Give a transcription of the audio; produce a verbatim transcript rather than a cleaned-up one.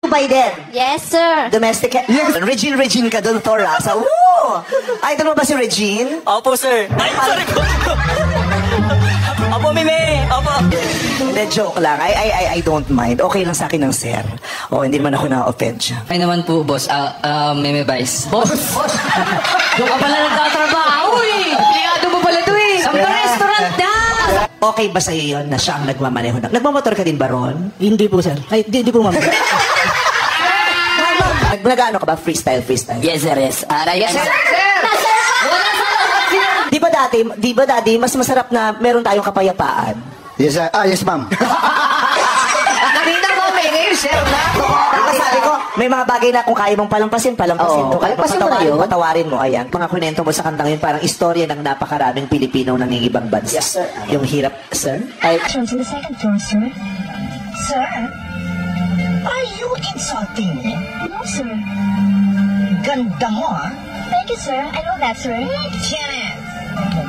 Biden. Yes, sir. Domestic... Yes. Regine, Regine ka doon, Thor, ha? So, woo! Idol mo ba si Regine? Opo, sir. Ay, sorry po. Opo, Mime. Opo. Hindi, joke lang. I, I, I, I don't mind. Okay lang sa akin ng sir. O, hindi man ako na-offend siya. Ay naman po, boss. Ah, uh, Meme Vice. Boss! Doon ka pala nagtatrabaho eh. Ligado mo pala ito eh. Sa restaurant na. Okay ba sa'yo yun na siya ang nagmamaneho? Na? Nagmamotor ka din ba, Ron? Hindi po, sir. Ay, di, di po, ma'am. Nag, nag-ano ka ba? Freestyle, freestyle? Yes, sir, yes. Ah, uh, yes, sir. Di ba dati, di ba dati, mas masarap na meron tayong kapayapaan? Yes, sir. Ah, yes, ma'am. Kanina mo, may ngayon, sir na. Tapos sabi ko, may mga bagay na kung kaya mong palampasin, palampasin. Oo, Kung kaya palampasin mo na patawarin, yun. patawarin mo, ayan. Mga kunento mo sa kantang yun, parang istorya ng napakaraming Pilipino ng ibang bansa. Yes, sir. Yung hirap, sir? Ay, To the second floor, sir. Sir? Are you insulting me? No, sir. Ganda mo, ah. Thank you, sir. I know that, sir. Tiyan